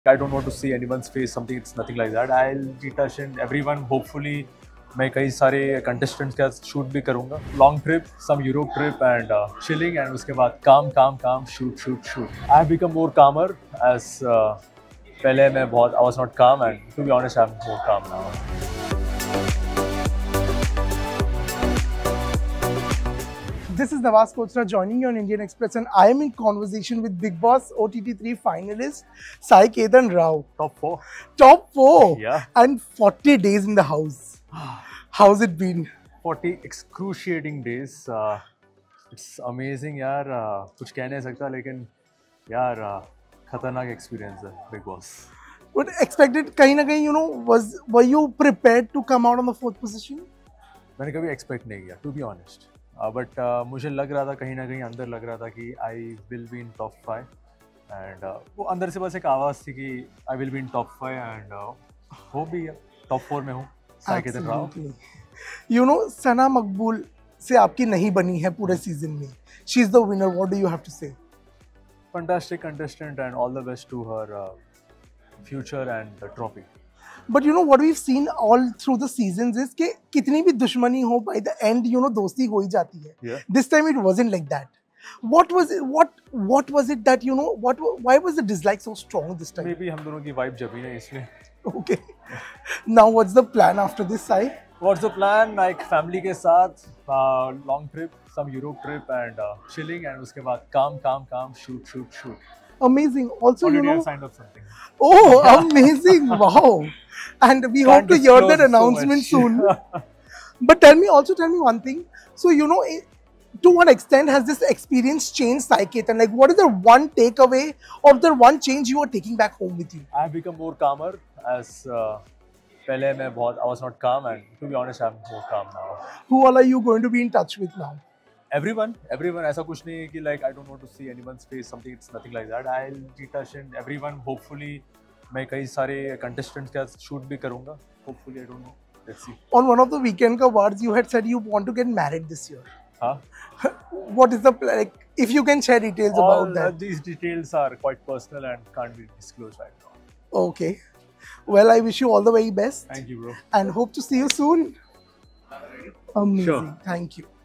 I don't want to see anyone's face something. It's nothing like that. I'll be touching everyone. Hopefully, मैं कई सारे contestants के साथ shoot भी करूँगा. Long trip, some Europe trip and chilling and उसके बाद calm, shoot. I have become more calmer as पहले मैं बहुत I was not calm and to be honest I'm more calm now. This is Nawaz Kochra joining you on Indian Express, and I am in conversation with Bigg Boss OTT3 finalist Sai Ketan Rao. Top 4. Top 4! Yeah. And 40 days in the house. How's it been? 40 excruciating days. It's amazing यार. कुछ कह नहीं सकता लेकिन यार खतरनाक experience है Bigg Boss. But expected कहीं ना कहीं, you know, were you prepared to come out on the 4th position? मैंने कभी expect नहीं किया, to be honest. But मुझे लग रहा था कहीं ना कहीं अंदर लग रहा था कि I will be in top 5 and वो अंदर से बस एक आवाज़ थी कि I will be in top 5 and हो भी गया, top 4 में हूँ. साई केतन राव. You know, सना मकबूल से आपकी नहीं बनी है पूरे सीजन में. She is the winner. What do you have to say? Fantastic contestant and all the best to her future and the trophy. But you know what we've seen all through the seasons is कि कितनी भी दुश्मनी हो, by the end, you know, दोस्ती हो ही जाती है. Yeah. This time it wasn't like that. What was it? What was it that, you know, why was the dislike so strong this time? Maybe हम दोनों की vibe जमी है इसलिए. Okay. Now what's the plan after this, Sai? What's the plan? Like family के साथ long trip, some Europe trip and chilling and उसके बाद calm, shoot. Amazing. Also, Already you know. I've signed up something. Oh, amazing! Wow. And we hope to hear that announcement soon. But tell me one thing. So, you know, to what extent has this experience changed Sai Ketan? Like, what is the one takeaway or the one change you are taking back home with you? I have become more calmer as पहले मैं बहुत I was not calm and to be honest I'm more calm now. Who all are you going to be in touch with now? Everyone. ऐसा कुछ नहीं है कि like I don't want to see anyone's face something. It's nothing like that. I'll be touching everyone. Hopefully, मैं कई सारे contestants के साथ shoot भी करूँगा. Hopefully, I don't know. Let's see. On one of the weekend awards, you had said you want to get married this year. Huh? What is the like? If you can share details about that. These details are quite personal and can't be disclosed right now. Okay. Well, I wish you all the very best. Thank you, bro. And hope to see you soon. Amazing. Sure. Thank you.